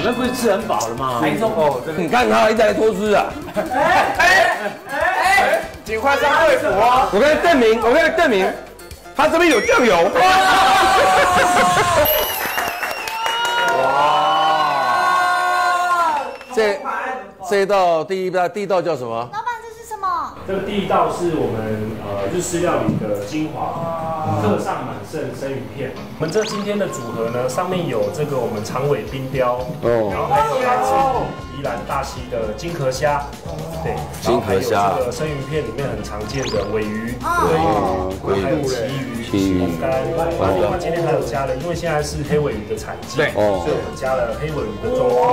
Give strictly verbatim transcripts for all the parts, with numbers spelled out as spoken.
们不是吃很饱了吗？ 台中哦，你看他一直在偷吃啊！ 哎哎哎！ 警官上队服啊！ 我跟你证明，我跟你证明，他这边有酱油。哇！这这一道第一道第一道叫什么？ 老板，这是什么？ 这个第一道是我们呃日式料理的精华，特上满盛生鱼片。我们这今天的组合呢，上面有这个我们长尾冰雕，哦，然后还有来自宜兰大溪的金壳虾，对， 金壳虾， 这个生鱼片里面很常见的尾鱼，对，还有旗鱼、旗红干，然后我们今天还有加了，因为现在是黑尾鱼的产季，对，所以我们加了黑尾鱼的中华。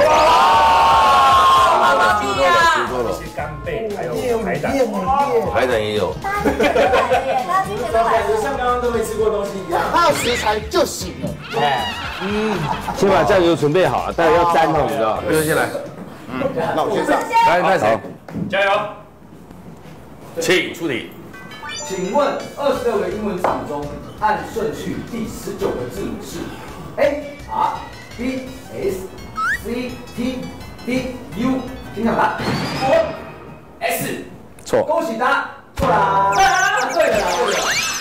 吃多了，吃多了。 一些干贝，还有海胆， 海胆也有。 大家今天都来了耶！大家今天都来了， 像刚刚都没吃过东西一样，它有食材就行了。哎， 嗯，先把酱油准备好，待会要沾哦，你知道？就是先来。 嗯，那我先上。 来，开始， 加油！ 请出题。 请问二十六个英文字母中，按顺序第十九个字母是 A R B S C T D U， 请抢答。S 错。 恭喜答错啦！对了啦，对了。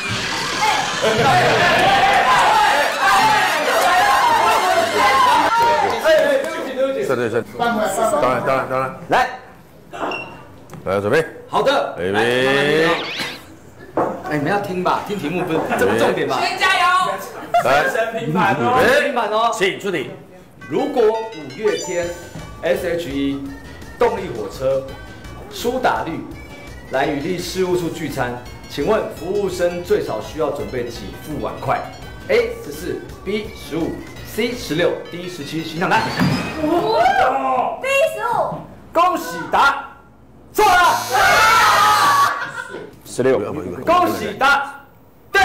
对对对，当然当然当然当然， 来， 来准备， 好的， 预备， 哎，你们要听吧，听题目不是这不重点吧？ 先加油！ 来， 平板哦， 平板哦， 请出题。 如果五月天、S H E、动力火车、苏打绿来雨立事务处聚餐，请问服务生最少需要准备几副碗筷 ？A 十四 ，B 十五 ，C 十六 ，D 十七，请抢答。 第十五， 恭喜答错了。 十六， 恭喜答对了。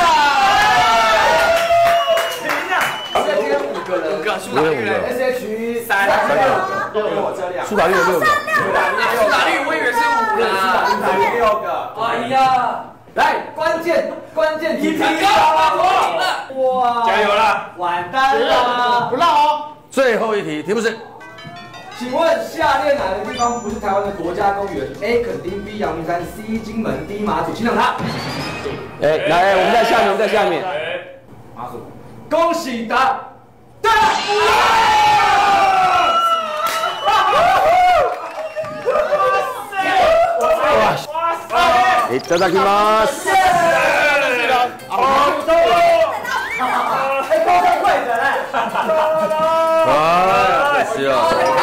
五月天五个人，五个苏打绿人 ，S H E 三六个，我这两， 苏打绿有六个， 苏打绿我以为是五人，苏打绿六个。哎呀，来关键关键题，哇， 加油啦！ 完蛋了， 不让哦。 最后一题，题目是， 请问下列哪个地方不是台湾的国家公园 ？A 垦丁 ，B 阳明山 ，C 金门 ，D 马祖，请抢答。 哎，来，我们在下面，我们在下面。 马祖，恭喜答对了。 いただきます。 好多，哎，高高贵的嘞。 啊，是啊。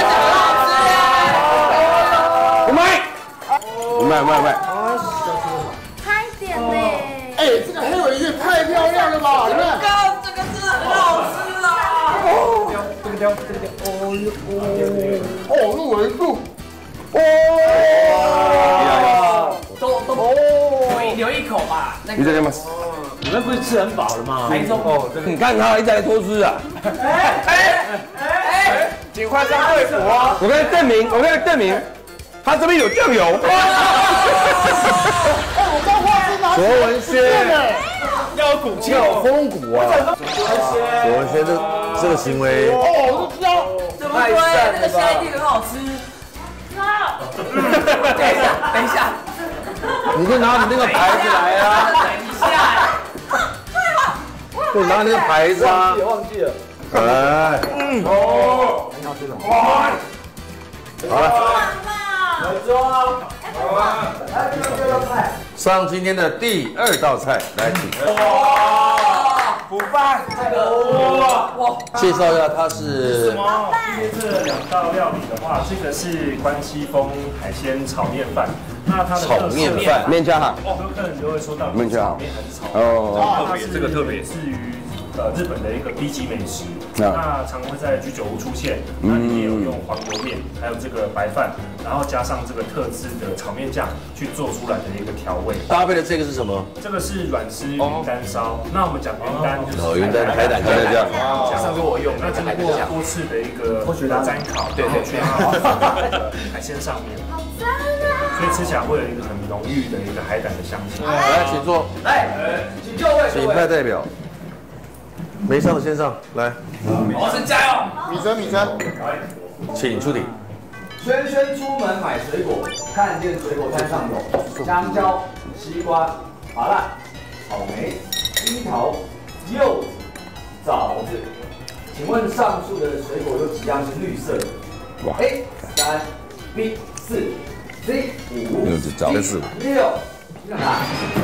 我买，我买，我买，我买。 拍点嘞！ 哎，这个黑尾鱼太漂亮了吧？你看， 这个真的很好吃啊！ 哦，这个雕，这个雕，哦哟，哦，入围度，哦， 都都哦， 留一口吧。 いただきます。 你们不是吃很饱了吗？ 台中哦，你看他一直在偷吃啊！ 哎哎哎，警官上队服啊！ 我跟你证明，我跟你证明，他这边有酱油。 哎，我刚画是哪？ 卓文萱， 要鼓气， 要风骨啊！卓文萱这这个行为， 哦，我就知道， 怎么对？那个虾一定很好吃。 等一下，等一下， 你就拿你那个牌子来啊！ 等一下， 对，拿你那个牌子啊！ 忘记了， 哎， 哦，哇， 好了， 来装， 来这个这个菜， 上今天的第二道菜，来请。 哇，补饭，哇哇， 介绍一下，它是今天这两道料理的话，这个是关西风海鲜炒面饭，那它的炒面饭，面加哈， 很多客人都会说到底是炒面还是炒面？ 哦， 特别这个特别是于呃日本的一个 B 级美食，那常会在居酒屋出现，那里面有用黄油面，还有这个白饭，然后加上这个特制的炒面酱去做出来的一个调味。 搭配的这个是什么？ 这个是软丝云丹烧，那我们讲云丹就是哦，云丹海胆海胆酱， 上次我用，那经过多次的一个沾烤，对对对，海鲜上面， 好赞啊！ 所以吃起来会有一个很浓郁的一个海胆的香气。 来，请坐， 来，请就位， 请派代表。没上先上，来， 我是加油， 米生米生， 请出题。 轩轩出门买水果，看见水果摊上有香蕉、西瓜、芭乐、草莓、樱桃、柚子、枣子。请问上述的水果有几样是绿色的 ？A 三 ，B 四 ，C 五柚子、枣跟四五。 六，请答。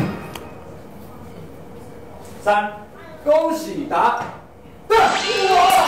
三，恭喜答对！哇！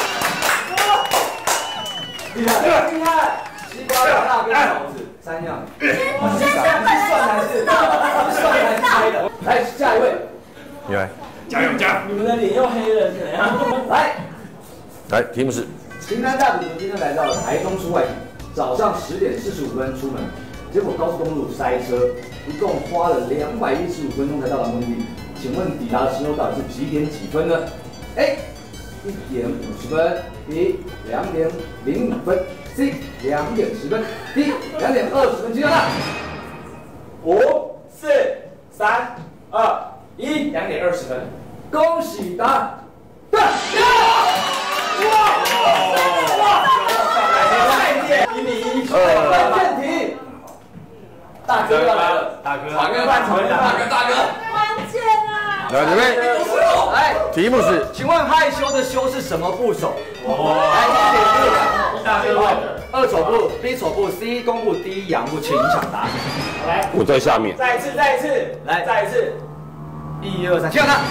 厉害厉害！西瓜、芭乐跟枣子三样。哇，你是算还是算还是猜的？来，下一位。 你来。 加油加油！ 你们的脸又黑了，怎样？ 来。 来，题目是： 秦南大赌徒今天来到了台中出外景，早上十点四十五分出门，结果高速公路塞车，一共花了两百一十五分钟才到达目的地。请问抵达的时候到底是几点几分呢 ？A 一点五十分 ，B 两点零五分 ，C 两点十分 ，D 两点二十分。记得了。五、四、三、二、一，两点二十分。恭喜答对！哇！哇！再见，一比一，关键题。大哥要来了，大哥，大哥，大哥，大哥，大哥， 关键啊！ 来，准备。 来， 题目是： 请问害羞的羞是什么部首？来，第一题，大哥问的。二丑部、B 丑部、C 公部、D 阳部，请抢答。来， 我在下面。 再一次，再一次，来，再一次。一二三，请抢答。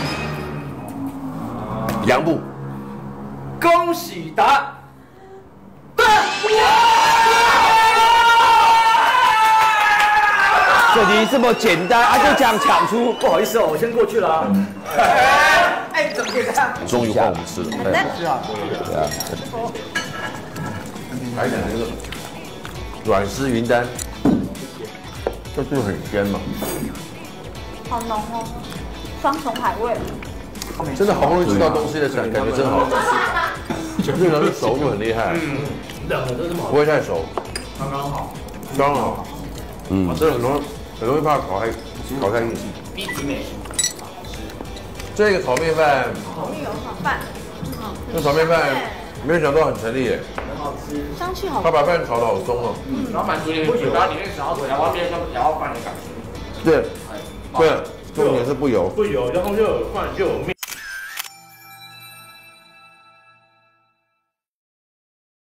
阳部。 恭喜答对！ 这题这么简单啊，就这样抢出。 不好意思哦，我先过去了啊。哎，怎么可以这样？ 终于换我们吃了。 是啊， 对啊。还讲这个软丝云丹，这就很鲜嘛。 好浓哦，双重海味。 真的好不容易吃到东西的感感觉真好。这个人熟度很厉害， 嗯，冷的都这么好， 不会太熟， 刚刚好。 刚好。嗯，这很容易很容易怕烤太烤太硬。 B级美食。 这个炒面饭， 红油炒饭， 这炒面饭没有想到很成立耶， 香气好。 他把饭炒得好松哦。 嗯，然后满足你的嘴巴里面想要然后面然后饭的感觉。 对，对，重点是不油。 不油，然后又有饭又有面。